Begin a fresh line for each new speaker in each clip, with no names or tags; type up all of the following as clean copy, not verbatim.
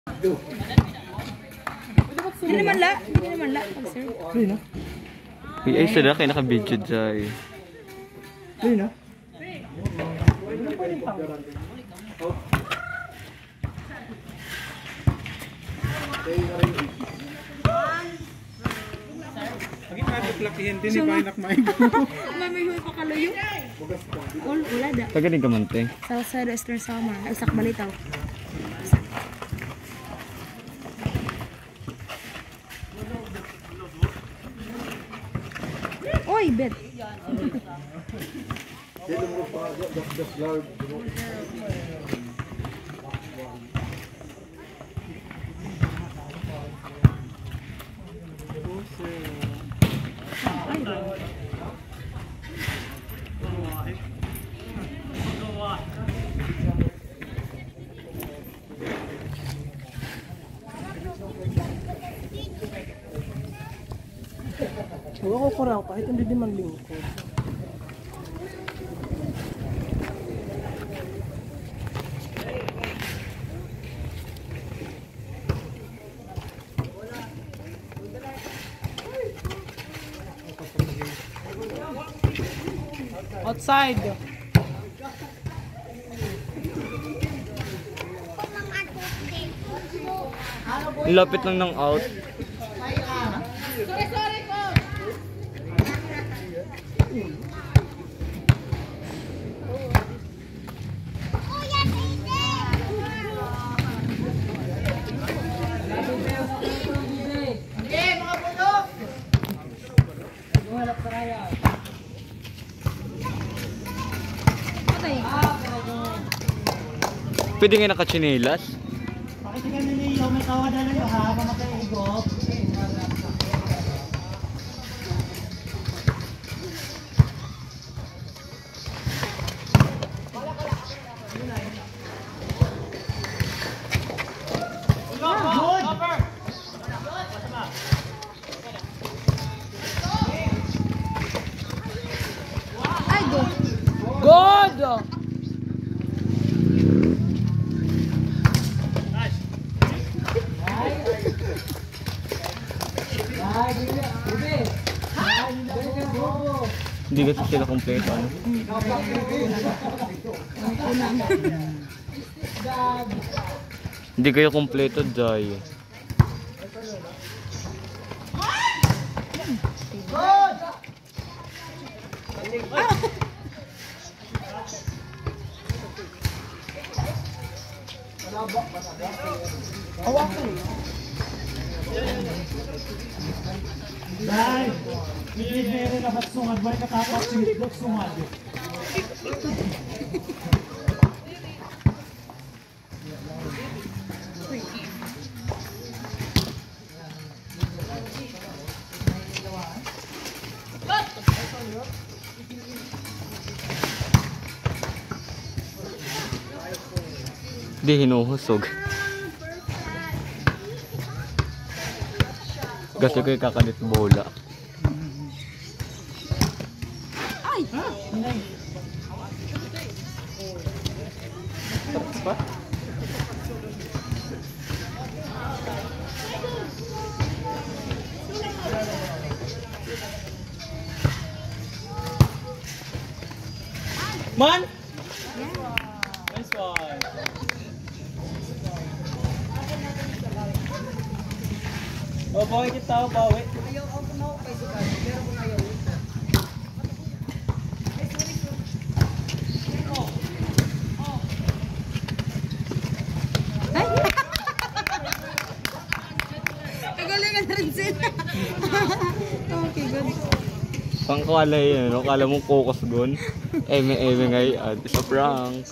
Hindi naman la. Hindi naman la. Sir.
Play na.
Ay, sila kayo naka-video dyan.
Play na.
Lagi nga lakihin din ni Painak Maigo.
May huy pa kalayo. Wala da.
Tagaling ka man, te.
Southside Western Summer. Isak balitaw. Oy, bet.
Huwag ako kurang kahit hindi di man lingkod. Outside.
Lapit lang ng out. Pwede nga nakachinelas.
Pakitigan ninyo, may kawadala nyo ha, mamakaiigop.
Ay, go.
Good!
Hindi kasi sila kompleto. Ano? Hindi kayo kompleto, Jai.
Dahil, hindi meron na sungad, balik katapos sinigok sungad.
Hindi hinuhusog. Kasi kayo kakalit bola.
Ay!
Pa?
Man! Nice one! O, bawi kita, bawi. Ayaw ako na ako kay Sukan, pero kung ayaw.
Ay! Kagalingan na rin sila. Okay, good.
Pangkala yun, no? Kala mong focus gun. Eme ngayon. It's a prank.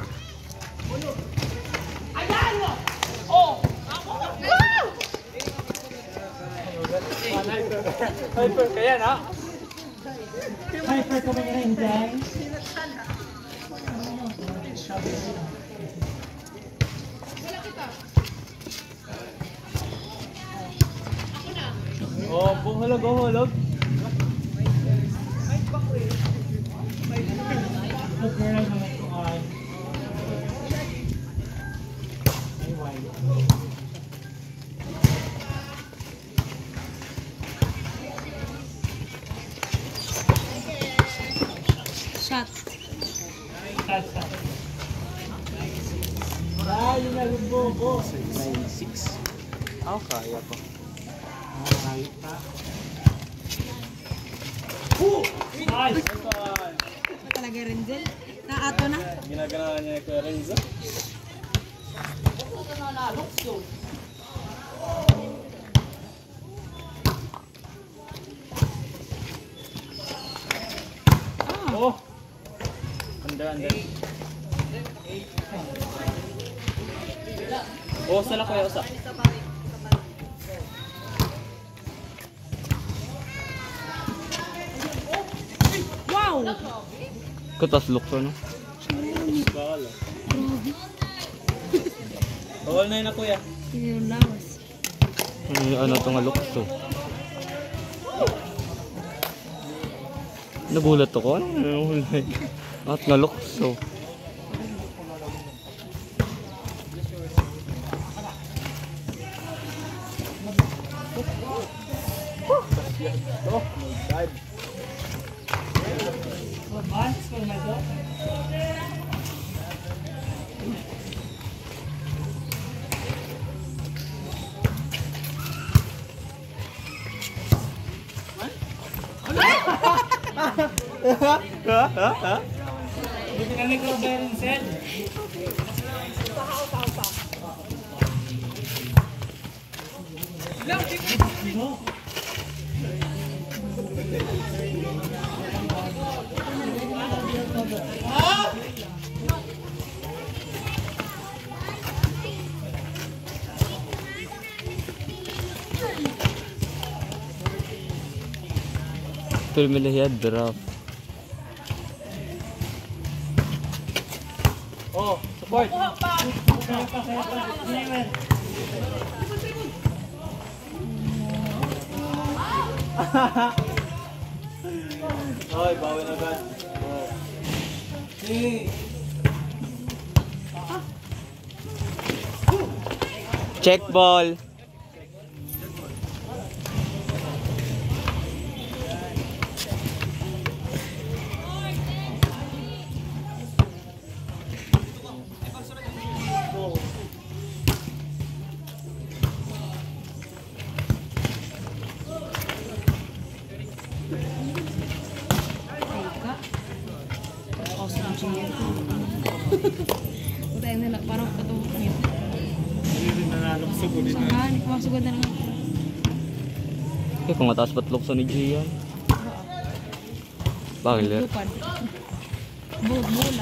Hyper kaya na? Hyper kami na hindi. Oh, buhalog, buhalog. Okay lang naman ito ay. Ay, why?
9.6. Ah, kaya pa.
Alright. Nice!
Talaga rin din. Naato na.
Ginaganahan niya ni Kuya Renzo. Oh! Under. Oh, sala Kuya Usa.
Wow!
Kutas lukso, no? Bawal na yun na Kuya.
Yung lawas.
Ano ito nga lukso? Nagulat ako. Ano nahulay? At nga lukso. Oh my God.
Hindi na nag-go bearing set.
Terminal draft. Oh, support. Oy, bawal na ba? Oh. Check ball.
Utay nila, parang patungkol niya.
Hindi rin nanalok din na.
Saan? Kumasugod na lang.
Eh, kung mataas ba't lukso ni Gian? Bakit?
Lupad. Bula.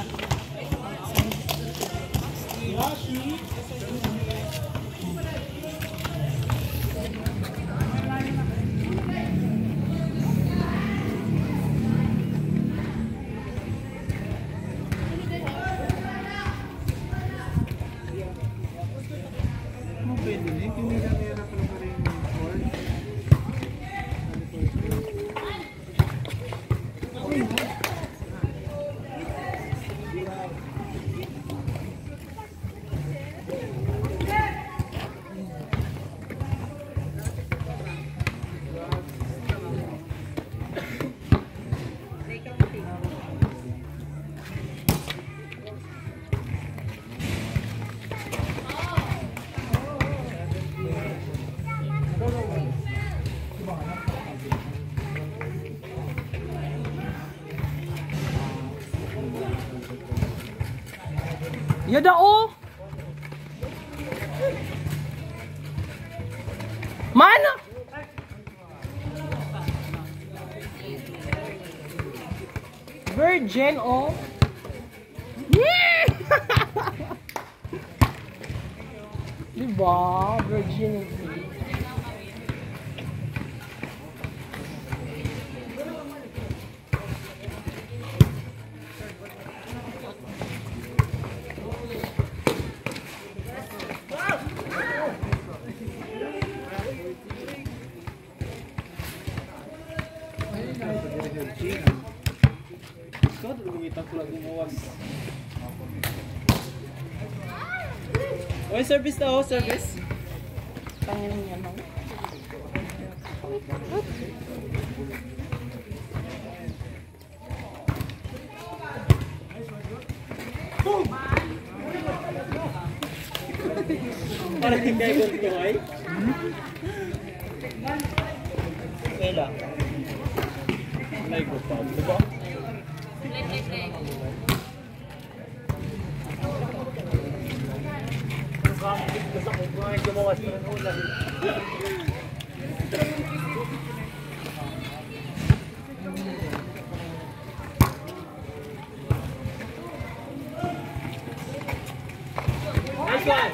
Ano pwede na? Hindi nila nila pala pa rin yung board.
Yada oh! Mana? Virgin oh! Diba? Virginity.
Ikaw, lumita ko lang gumawas. Oy, service na oh, service.
Panginoon niya no?
Parang hindi ko ay. Okay lang. May ko pa. Diba? Gusto ko kung gumawas pa ng ulan. Nice one!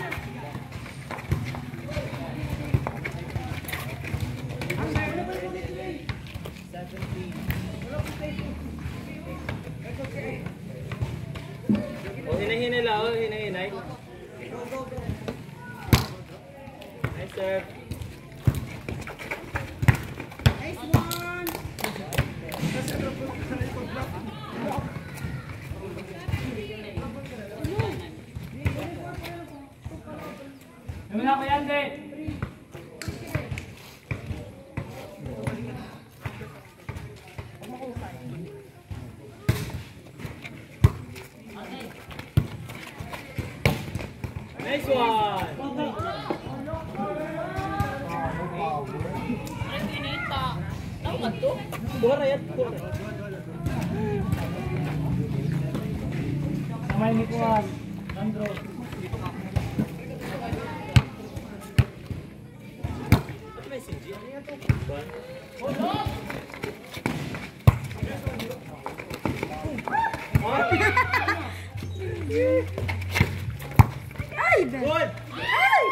Oh, hinay-hinay lang. Oh, hinay-hinay. Nice serve.
Nice one.
Naman ako yan, De. Nice one! Dora yan, dora. Samay ni Kuan, Andro.
Ay, Ben.
Good!
Ay!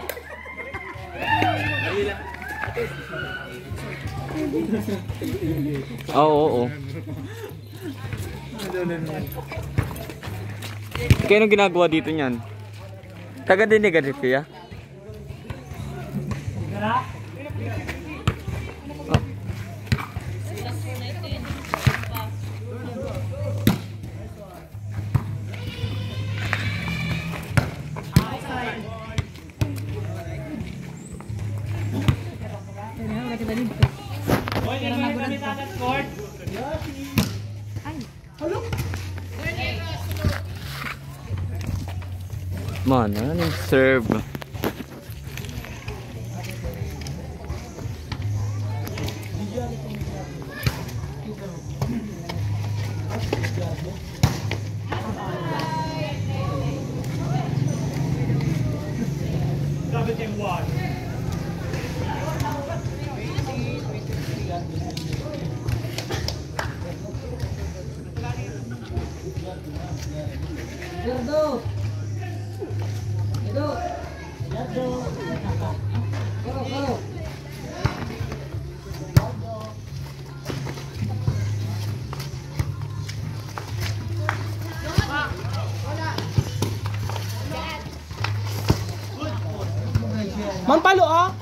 Oo. Kaya anong ginagawa dito niyan? Taga-dinig ka dito, ya?
Tara. Hoy, hindi mo kami tatat-court.
Ay.
Man, ano yung serve?
Dapat yung one.
Mampalo ah.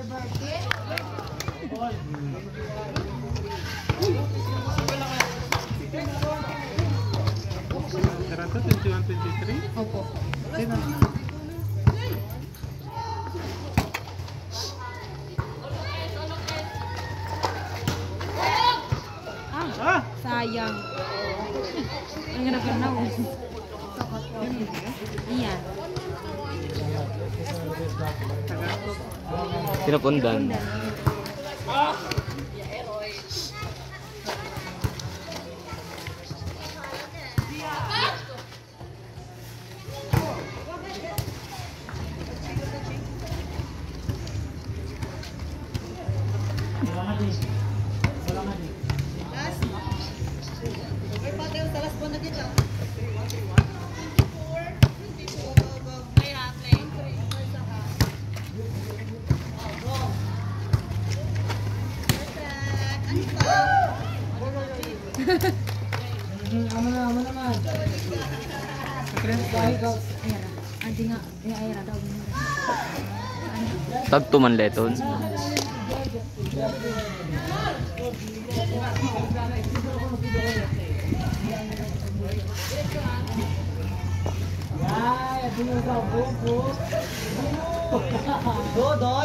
Sarata, 21-23?
Opo. Ah, sayang. Ang ganaw. Iya.
Pinapundan.
Adi nga, yung ayra daw.
Tagto man leton.
Dodoy.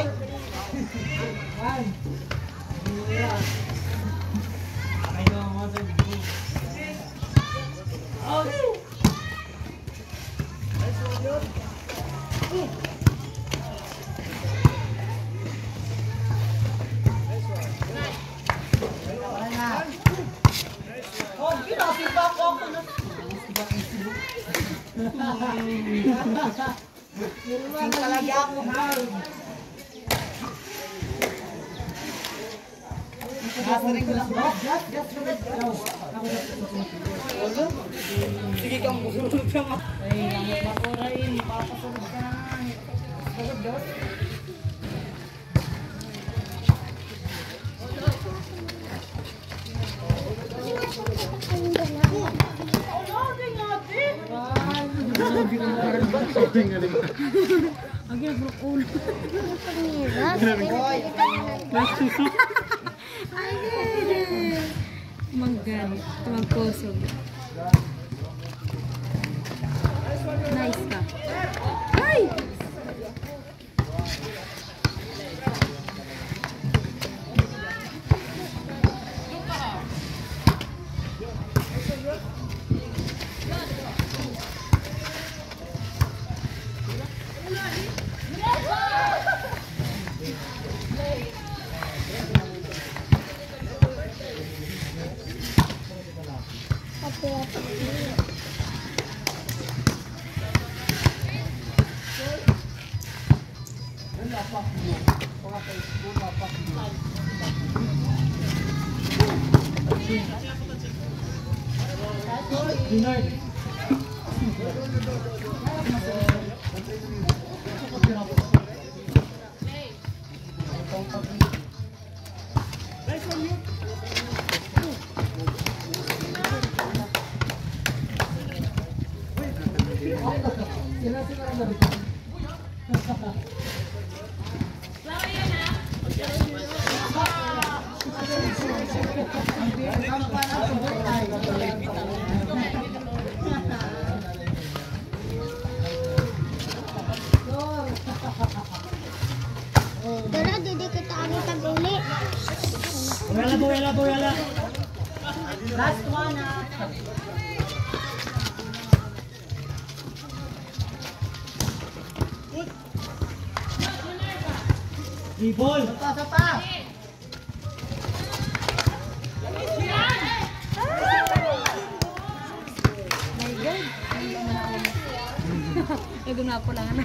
Sige kang busurot ka nga. Ay, ang makuray, papasurot ka na nga. Surot daw.
Agay, bro, ulo. Magganit, magkusog. Nice ka. Ay!
Dinard.
Tara, didi kita ani tag-uli.
Boyala. Last one na. Ibol. Sapa.
My God. Ito na po lang.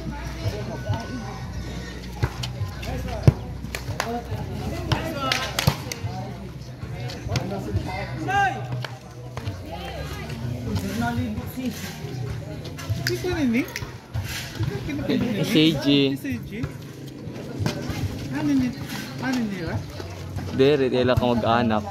Ikaw na ni?
SAG.
SAG? Ano nila?
Dere, tila ka mag-anak.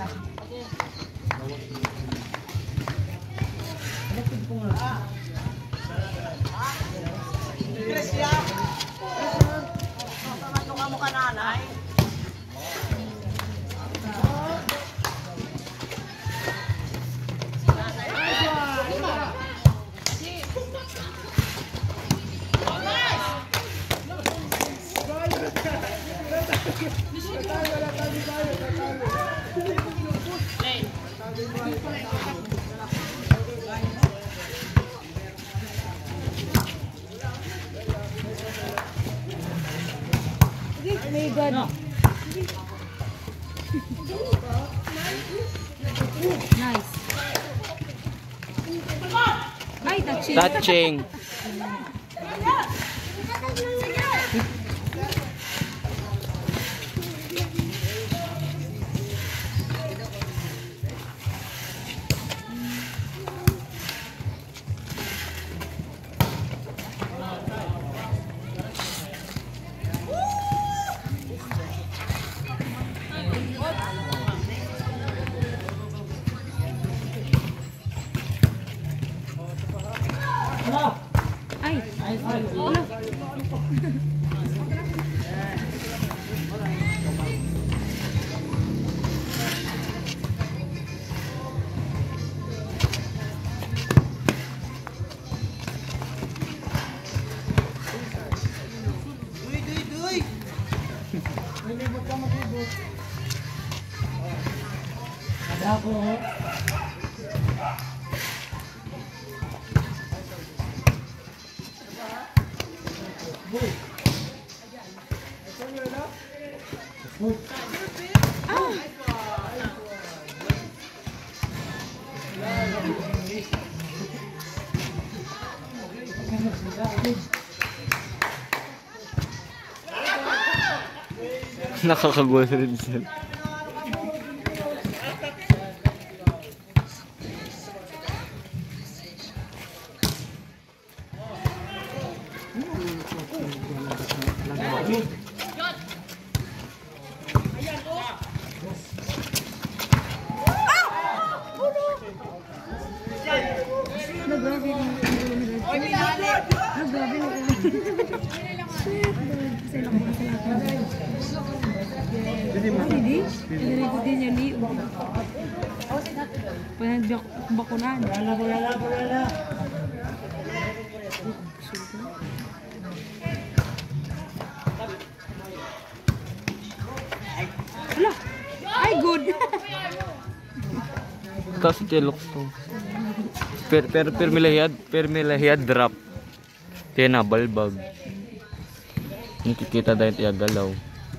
My God. Nice. Ay, touching.
Touching.
Ay. Ano?
Ada po.
Nakakagulo rin sila.
Bakunan. Ala, ay good.
Kasi tilok to. Permilahiyad drop. Kaya na balbag. Nakikita dahil tiya galaw.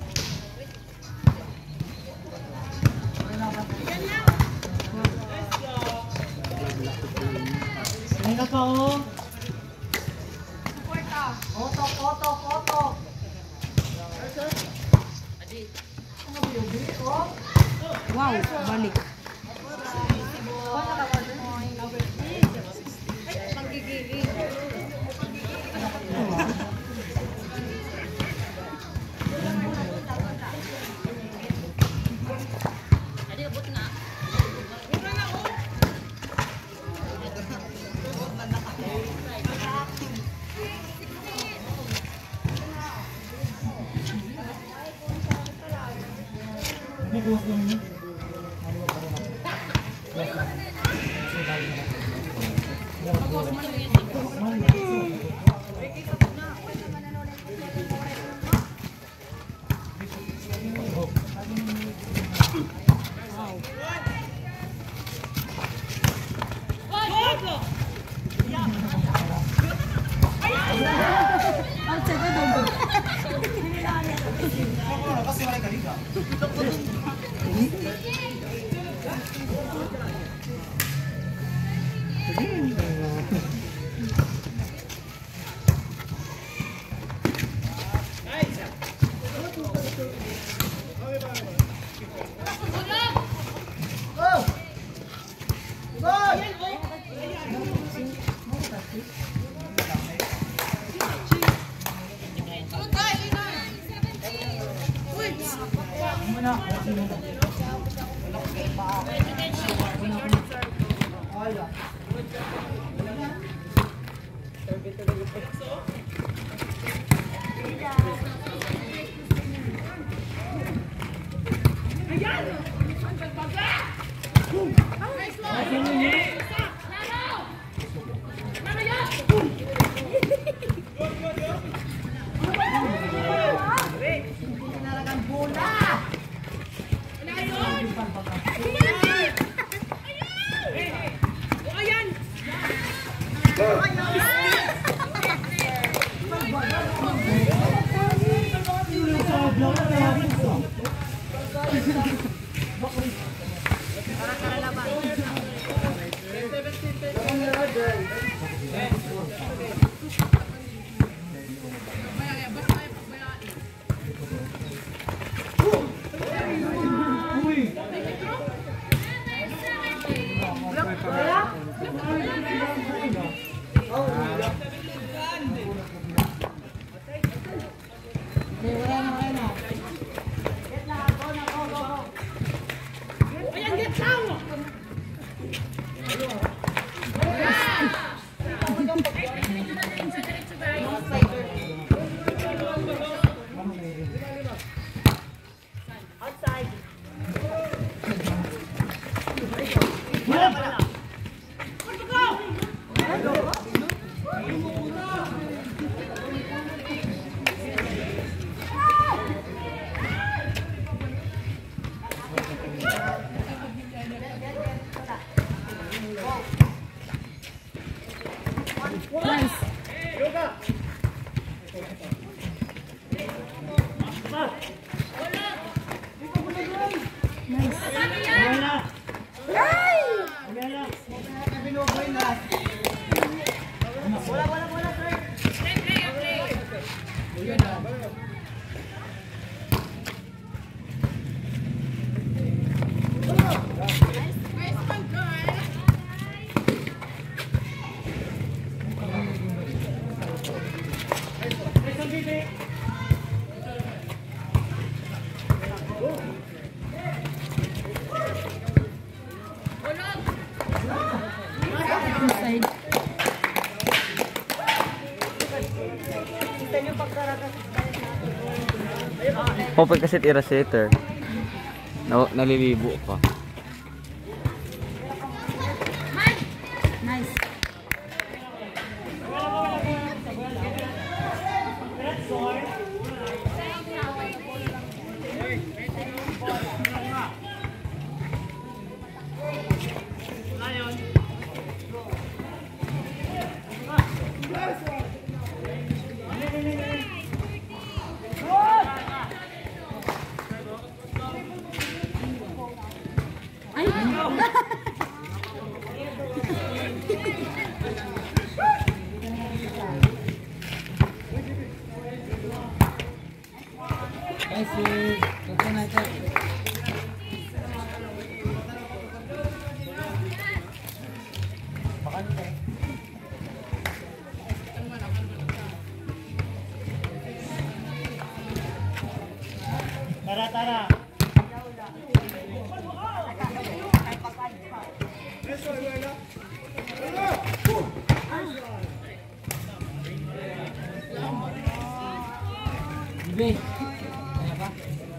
Wow, balik. Inside.
Open kasi tira setter. Nalilibo pa.
Nice. Ay!
Tara. Bibi. Kaya ba?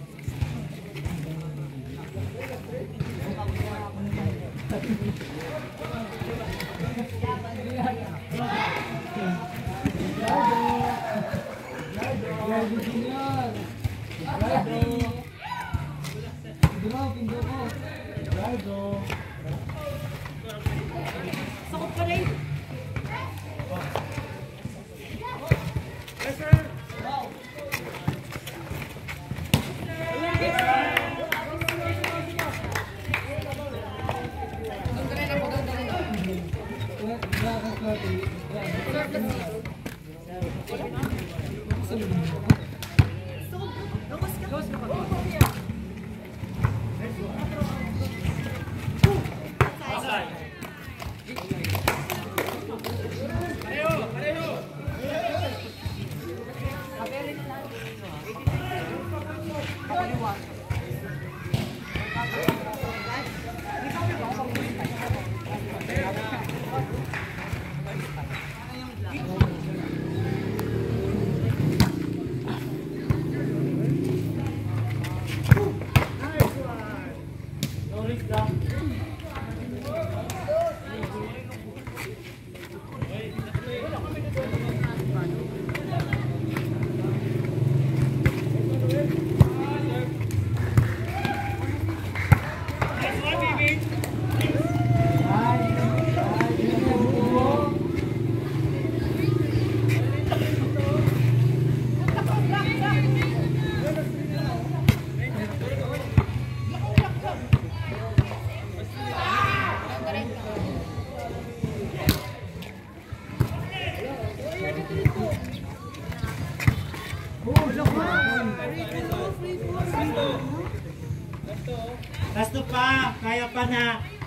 Last to pa, kaya pa na.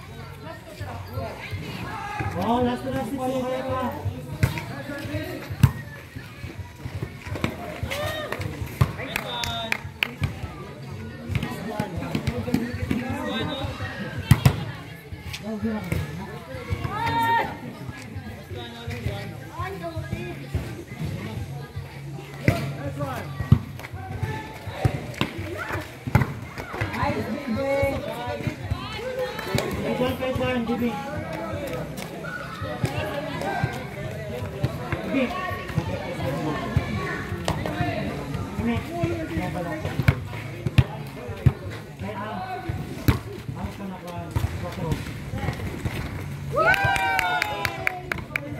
Oh, last to pa, kaya pa. Pesan, Bibi. Bibi. Ini.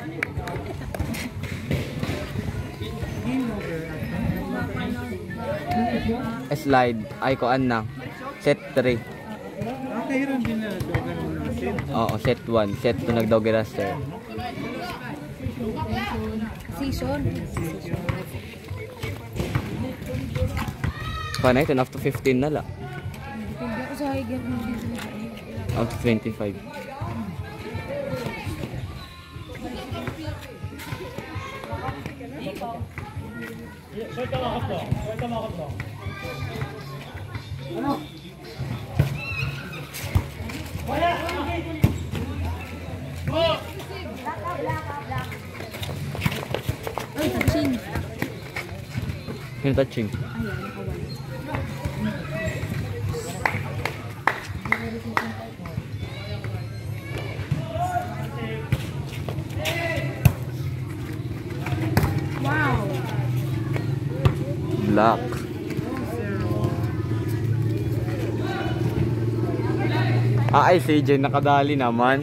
Yay!
Slide. Ay, kuan na. Set 3.
Okay, rin din na dogan mo natin.
Oo, set 1. Set 2 nag-doggy raster.
Season.
Paano ito? Up to 15 na lang.
Depende ako sa higher mo dito.
Up to 25.
Ay, touching.
Yung touching.
Ayan, nakawan. Wow.
Black. Ay, CJ nakadali naman.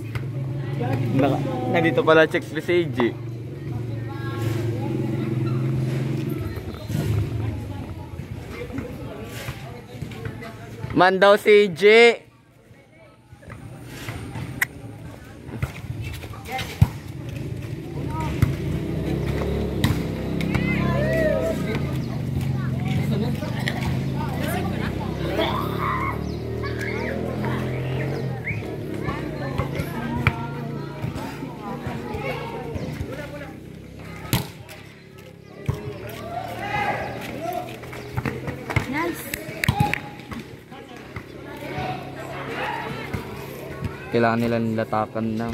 Nandito pala checks si CJ. Man daw CJ.
Nice.
Kailangan nila nilatakan na.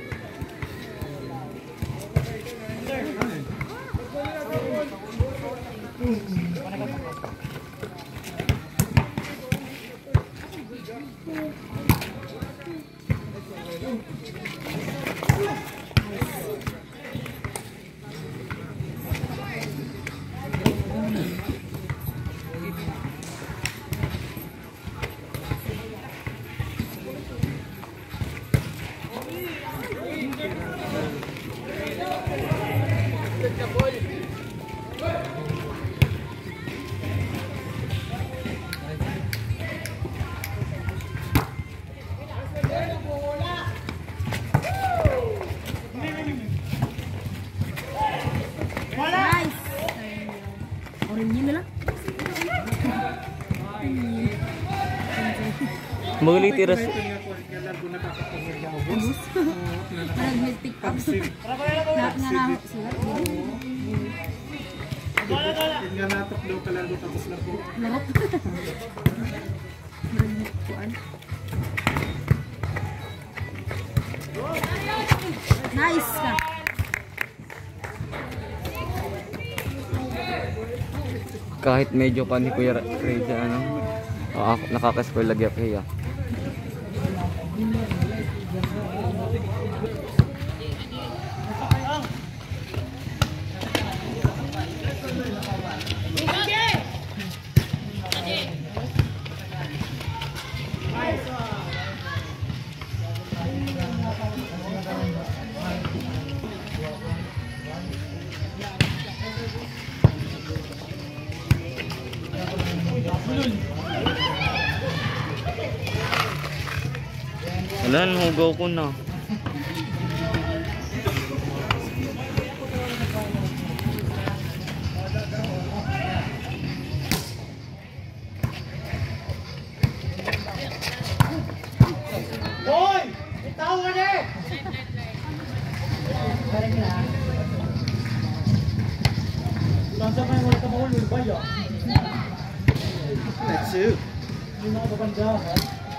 Nice. Orange na lang.
Muli tiras.
Ito nga po, kailan ko nakakapagod ako, boss.
Parang may TikTok. Lahat nga na sila.
Yun nga natok daw kalalo tapos na po.
Larap. Parang may kuan. Nice ka.
Kahit medyo pa ni Kuya Crazy ano. Nakaka-score lagi ako hiya. Wala, nahugaw ko na.
Hoy! Itaw ka na eh! Lansa ka yung wala ka mahulul ba yun?
Let's shoot.
Hindi mo ka babanda ha?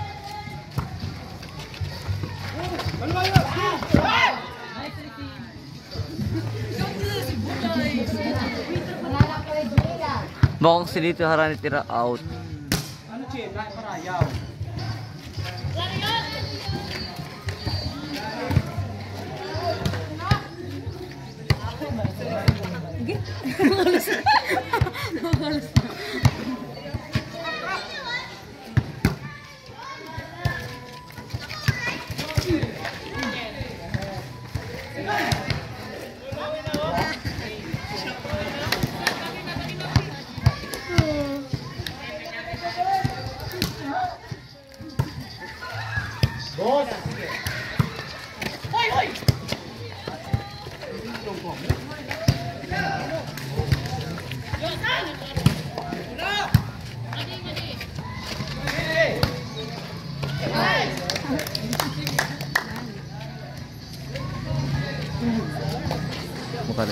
Mukhang si dito harani tira out.
Ano Chin? Lahat parayaw.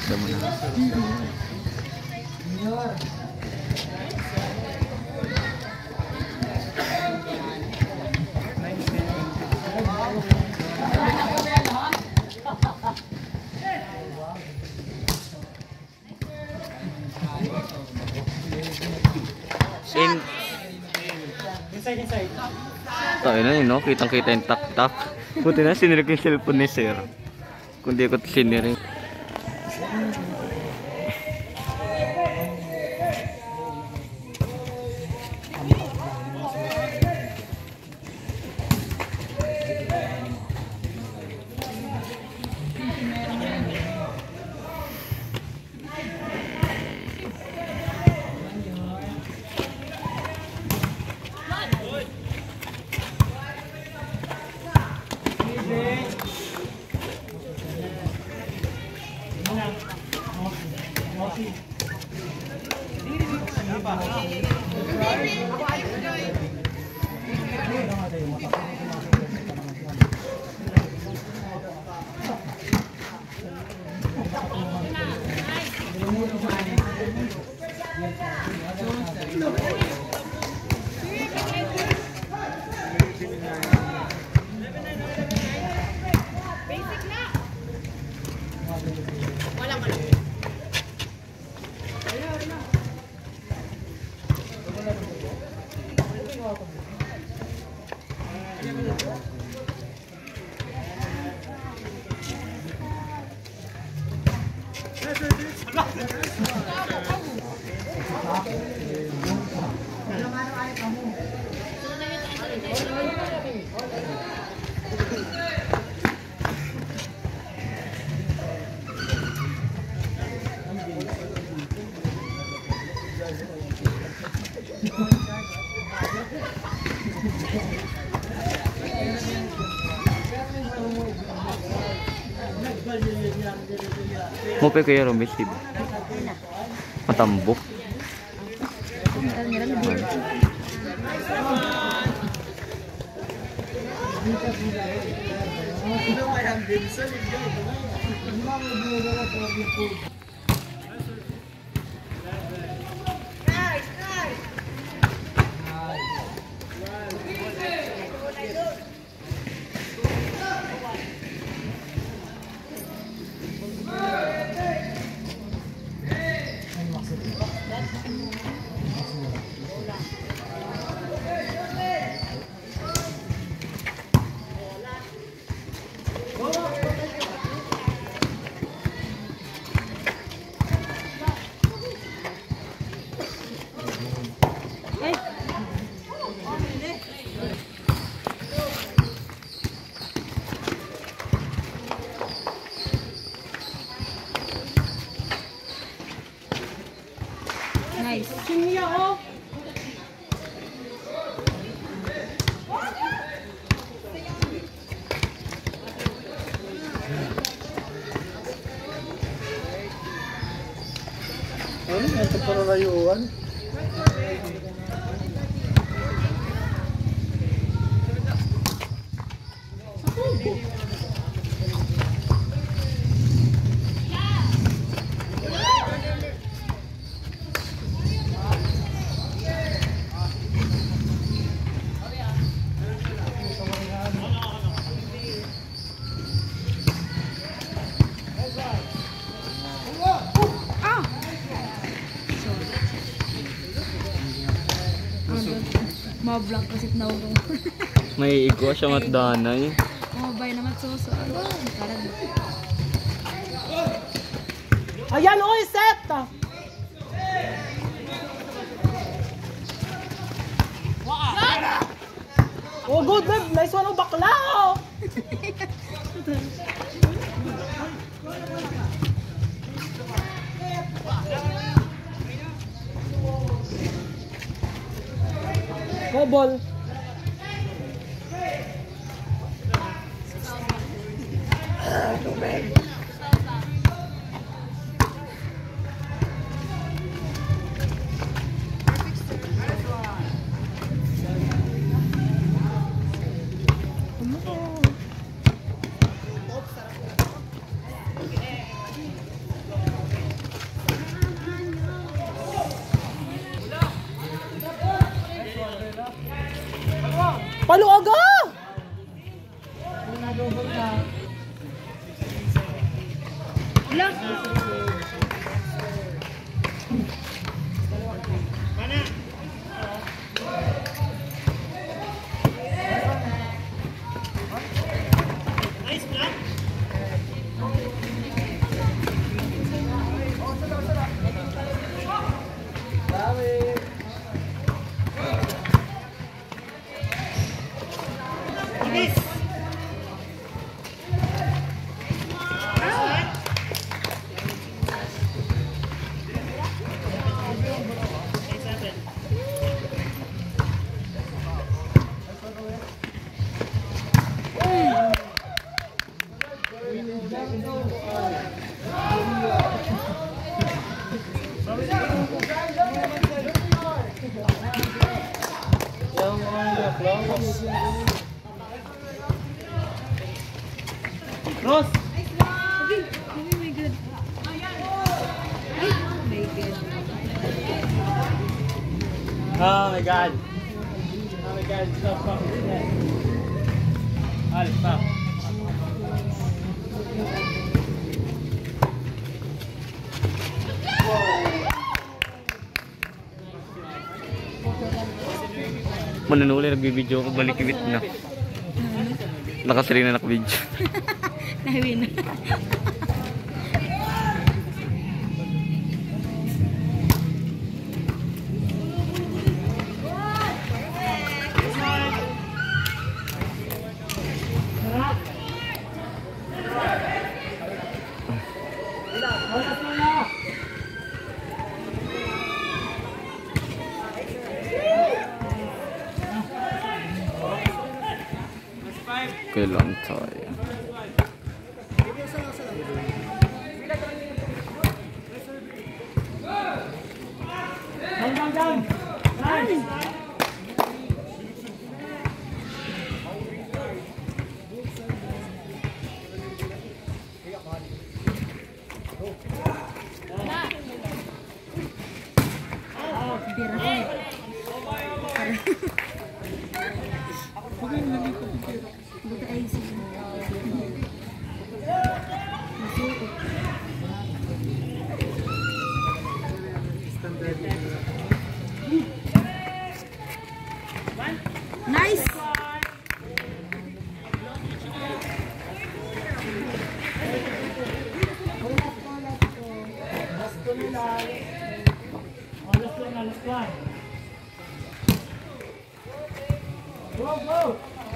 Damo na.
Inside.
Tayo na yun, no? Kitang-kita yung tak-tak. Buti na, sinirig yung cellphone ni sir. Kung di ko sinirig. Mo pa kaya Romis, diba? Matambok.
Nice. Kimia, oh.
Ano? Ito para layuan.
Mablang kasi naurong.
May igo siya matdanay.
Mabay naman suso. Parang
Ayan, oy, set! Oh, good, babe. Nice one, oh, bakla, oh. Ball.
Close.
Cross!
Okay. Oh my God. Ay, oh my God.
Oh my God. Oh my God. Stop, stop. Al, stop.
Mananuli, nagbibideo ako, balikibit na. Nakasali na nakabidyo.
Nahiwi na.
Kailan tayo?
Buta ay isa. Nice!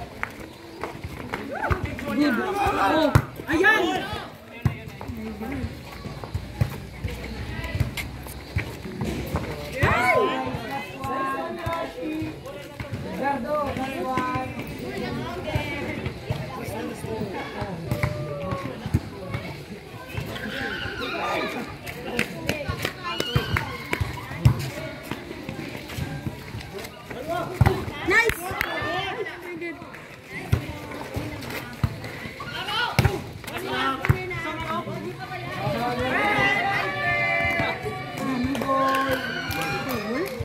Good. Oh, ayan!